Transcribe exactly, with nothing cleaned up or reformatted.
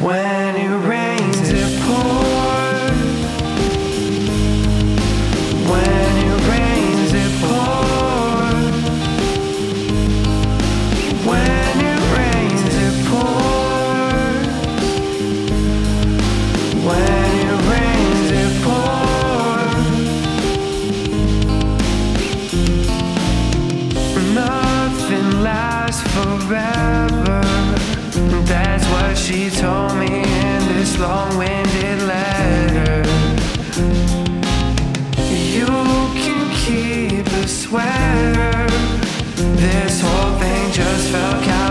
When it rains, it pours. When it rains, it pours. When it rains, it pours. When it rains, it pours. Nothing lasts forever. That's what she told me in this long-winded letter. You can keep a sweater. This whole thing just fell out.